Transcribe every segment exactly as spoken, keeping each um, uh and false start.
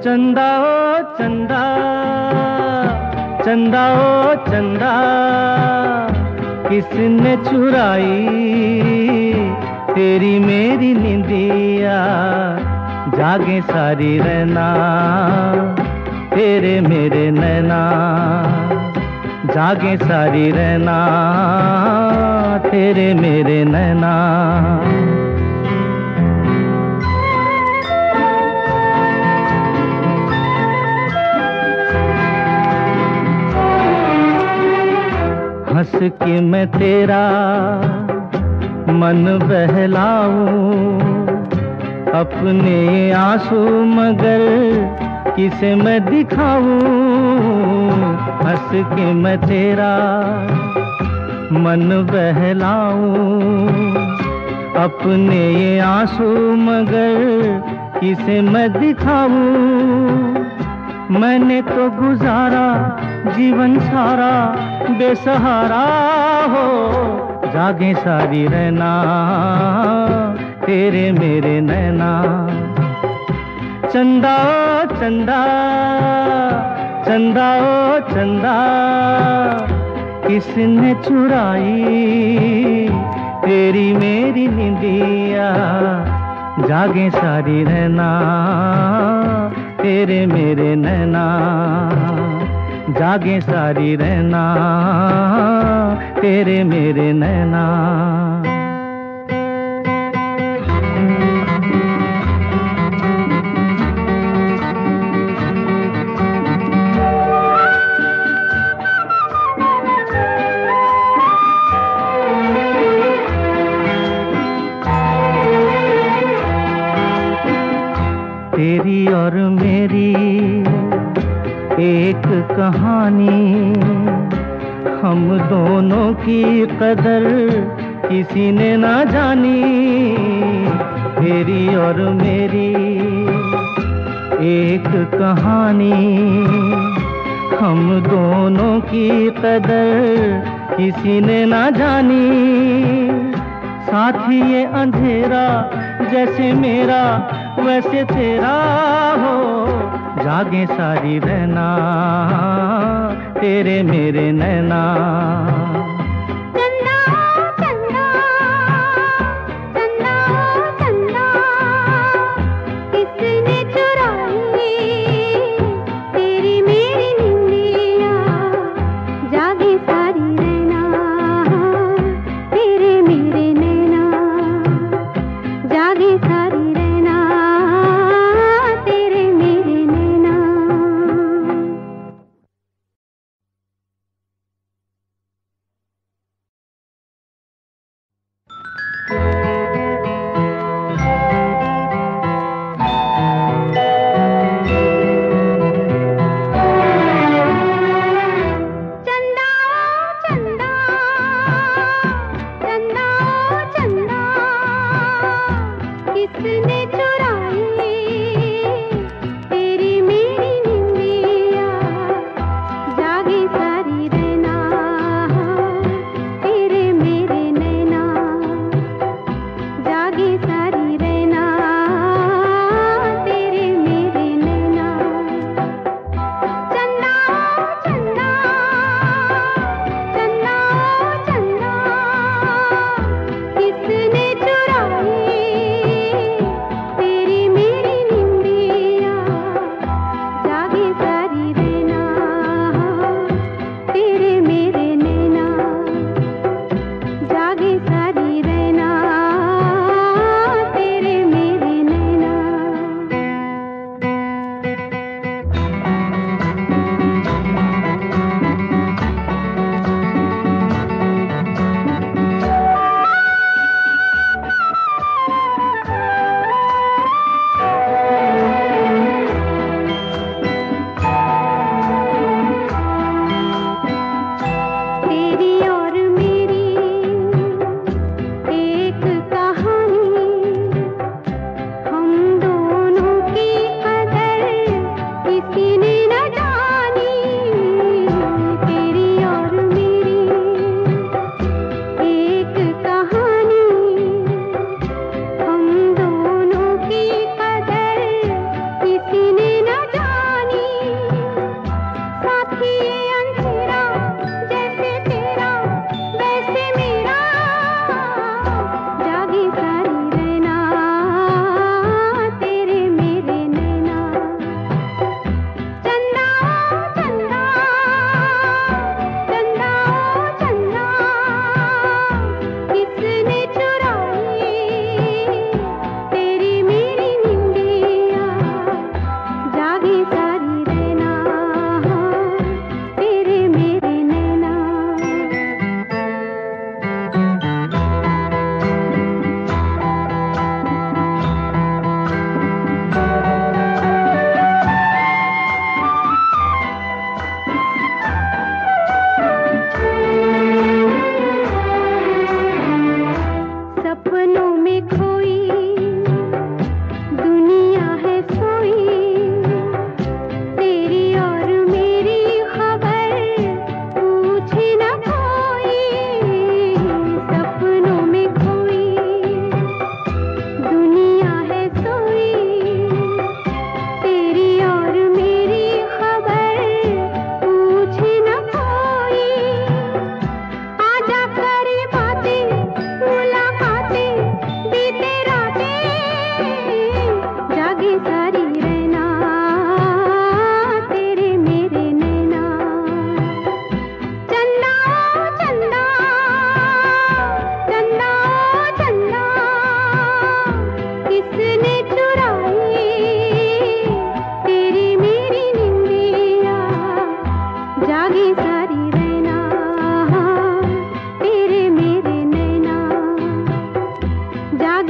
चंदा ओ चंदा, चंदा ओ चंदा, किसने चुराई तेरी मेरी निंदिया। जागे सारी रहना तेरे मेरे नैना, जागे सारी रहना तेरे मेरे नैना। हंस के मैं तेरा मन बहलाऊं, अपने आंसू मगर किसे मैं दिखाऊं। हंस के मैं तेरा मन बहलाऊं, अपने आंसू मगर किसे मैं दिखाऊं। मैंने तो गुजारा जीवन सारा बेसहारा हो। जागे सारी रहना तेरे मेरे नैना। चंदा ओ चंदा, चंदा ओ चंदा, किसने चुराई तेरी मेरी निंदिया। जागे सारी रहना तेरे मेरे नैना, जागे सारी रहना तेरे मेरे नैना। तेरी और मेरी एक कहानी, हम दोनों की कदर किसी ने ना जानी। तेरी और मेरी एक कहानी, हम दोनों की कदर किसी ने ना जानी। साथ ही ये अंधेरा जैसे मेरा वैसे तेरा हो। जागे सारी रहना तेरे मेरे नैना। चंदा चंदा, चंदा चंदा, किसने चुराई तेरी मेरी निंदिया। जागे सारी रहना तेरे मेरे नैना, जागे सारी रहना तेरे मेरे नैना।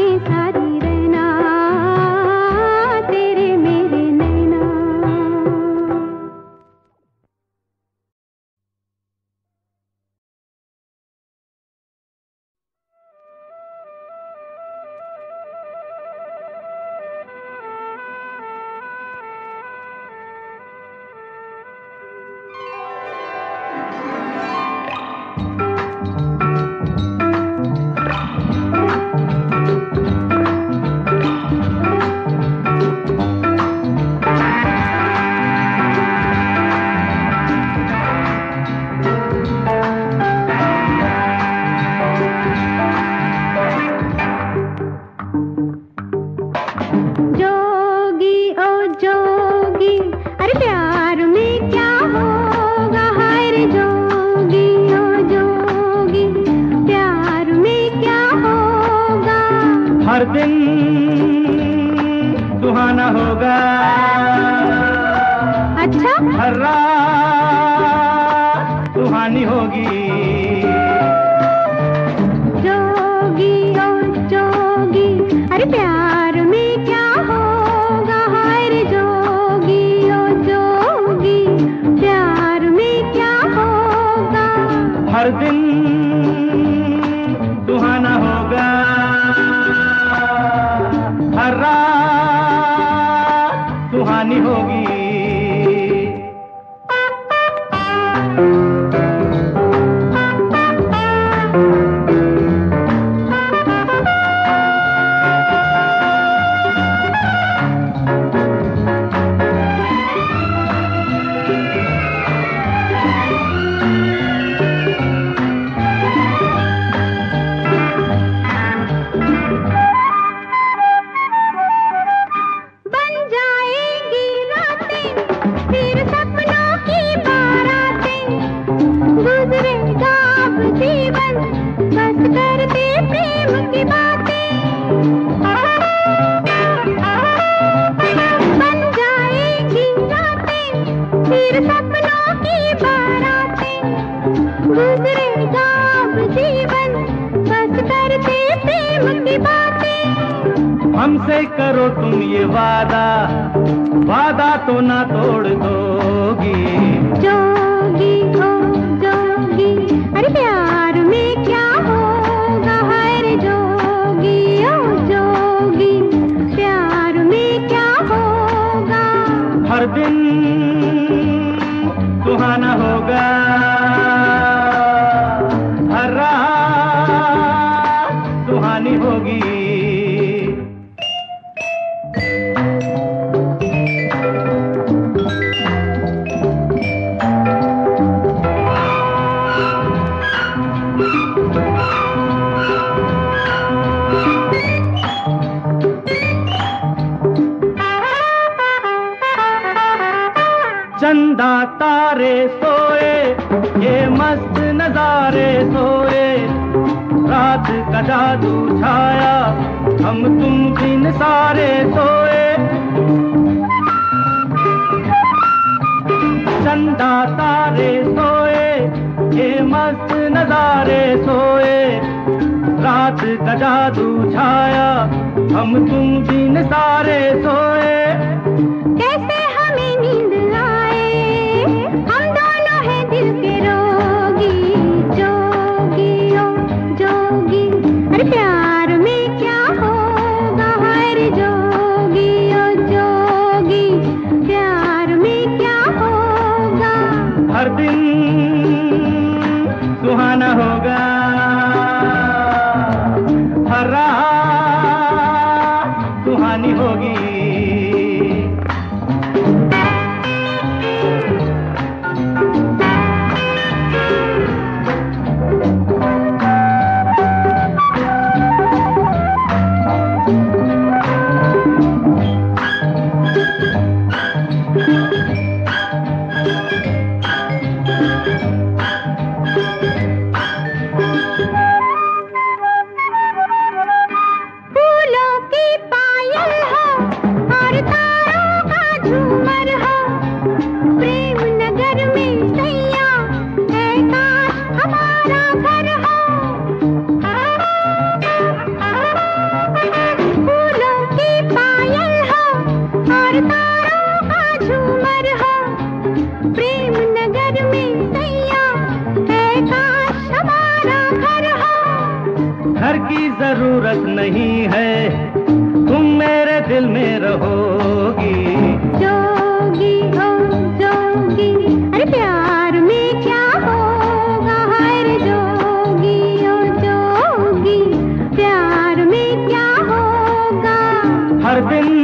सारी रहना तेरे मेरे नैना। हर दिन सुहाना होगा, अच्छा हर रात सुहानी होगी। जोगी ओ जोगी, अरे प्यार में क्या होगा, हाय रे जोगी ओ जोगी, प्यार में क्या होगा। हर दिन सुहाना होगा, हर रात सुहानी होगी। हमसे करो तुम ये वादा, वादा तो ना तोड़ दोगी। जोगी ओ जोगी, अरे प्यार में क्या होगा, हाय रे जोगी ओ जोगी, प्यार में क्या होगा। हर दिन सुहाना होगा, हर रात सुहानी होगी। चंदा तारे सोए, ये मस्त नजारे सोए, रात का जादू छाया, हम तुम दिन सारे सोए। चंदा तारे सोए, ये मस्त नजारे सोए, रात का जादू छाया, हम तुम दिन सारे सोए। कैसे हमें नींद आए, हम दोनों हैं दिल के रोगी। जोगी ओ जोगी, अरे प्यार में क्या होगा, हाय रे जोगी ओ जोगी, प्यार में क्या होगा। हर दिन सुहाना होगा, हर रात सुहानी होगी। नहीं है, तुम मेरे दिल में रहोगी। जोगी ओ जोगी, अरे प्यार में क्या होगा, हाय रे जोगी ओ जोगी, प्यार में क्या होगा। हर दिन